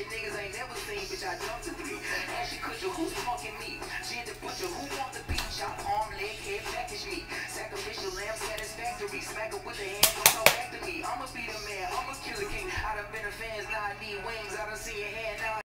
shit niggas ain't never seen, bitch, I dumped a three. Ashy Kutcher, who's punking me? Jid the Butcher, who want the beat? Chop, arm, leg, head, package me. Sacrificial lamb, satisfactory. Smack her with the hand, what's all back to me? I'ma be the man, I'ma kill the king. I done been a fans, now I need wings. I done seen your hand, now